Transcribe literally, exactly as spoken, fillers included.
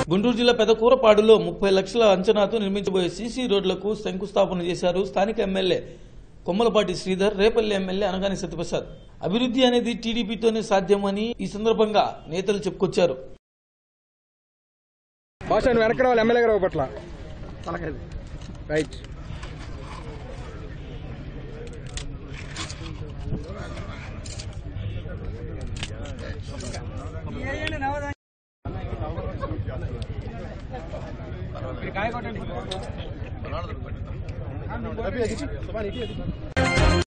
గుంటూరు జిల్లా పెదకూరపాడులో ముప్పై లక్షల అంచనాతో నిర్మించబోయే సీసీ రోడ్లకు శంకుస్థాపన చేశారు స్థానిక ఎమ్మెల్యే కొమ్మలపాటి శ్రీధర్. రేపల్లి ఎమ్మెల్యే అనగాని సత్యప్రసాద్. అభివృద్ధి అనేది టీడీపీతోనే సాధ్యమని ఈ సందర్భంగా నేతలు చెప్పుకొచ్చారు. काय